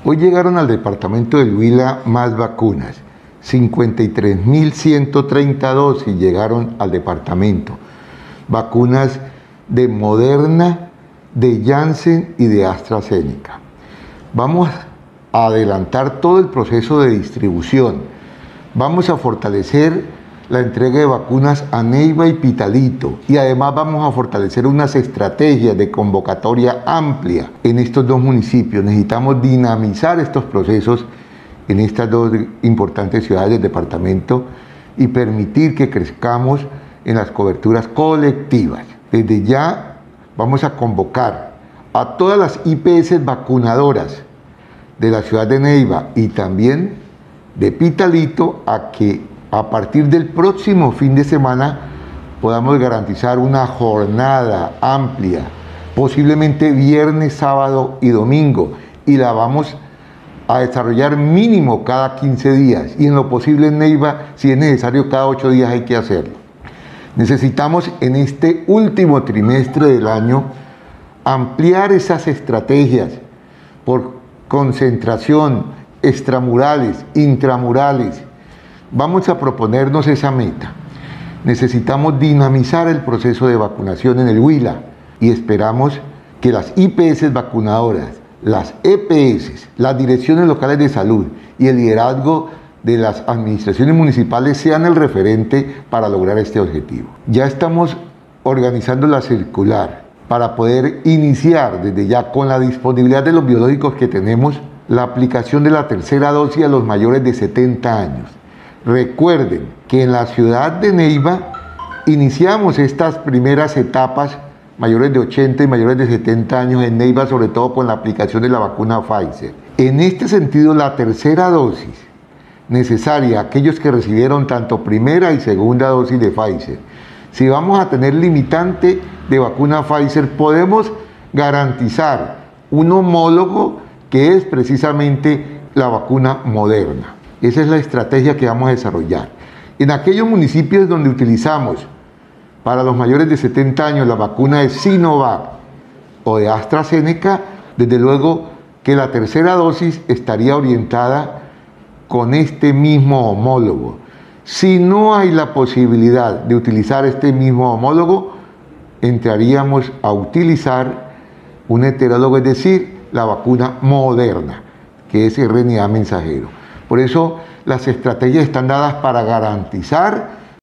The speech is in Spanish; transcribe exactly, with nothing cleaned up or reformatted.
Hoy llegaron al departamento del Huila más vacunas, cincuenta y tres mil ciento treinta dosis llegaron al departamento. Vacunas de Moderna, de Janssen y de AstraZeneca. Vamos a adelantar todo el proceso de distribución. Vamos a fortalecer la entrega de vacunas a Neiva y Pitalito y además vamos a fortalecer unas estrategias de convocatoria amplia en estos dos municipios. Necesitamos dinamizar estos procesos en estas dos importantes ciudades del departamento y permitir que crezcamos en las coberturas colectivas. Desde ya vamos a convocar a todas las I P S vacunadoras de la ciudad de Neiva y también de Pitalito a que a partir del próximo fin de semana podamos garantizar una jornada amplia, posiblemente viernes, sábado y domingo, y la vamos a desarrollar mínimo cada quince días y en lo posible en Neiva, si es necesario, cada ocho días hay que hacerlo. Necesitamos en este último trimestre del año ampliar esas estrategias por concentración, extramurales, intramurales. Vamos a proponernos esa meta. Necesitamos dinamizar el proceso de vacunación en el Huila y esperamos que las I P S vacunadoras, las E P S, las direcciones locales de salud y el liderazgo de las administraciones municipales sean el referente para lograr este objetivo. Ya estamos organizando la circular para poder iniciar desde ya con la disponibilidad de los biológicos que tenemos la aplicación de la tercera dosis a los mayores de setenta años. Recuerden que en la ciudad de Neiva iniciamos estas primeras etapas, mayores de ochenta y mayores de setenta años en Neiva, sobre todo con la aplicación de la vacuna Pfizer. En este sentido, la tercera dosis necesaria a aquellos que recibieron tanto primera y segunda dosis de Pfizer. Si vamos a tener limitante de vacuna Pfizer, podemos garantizar un homólogo que es precisamente la vacuna Moderna. Esa es la estrategia que vamos a desarrollar. En aquellos municipios donde utilizamos para los mayores de setenta años la vacuna de Sinovac o de AstraZeneca, desde luego que la tercera dosis estaría orientada con este mismo homólogo. Si no hay la posibilidad de utilizar este mismo homólogo, entraríamos a utilizar un heterólogo, es decir, la vacuna Moderna, que es R N A mensajero. Por eso las estrategias están dadas para garantizar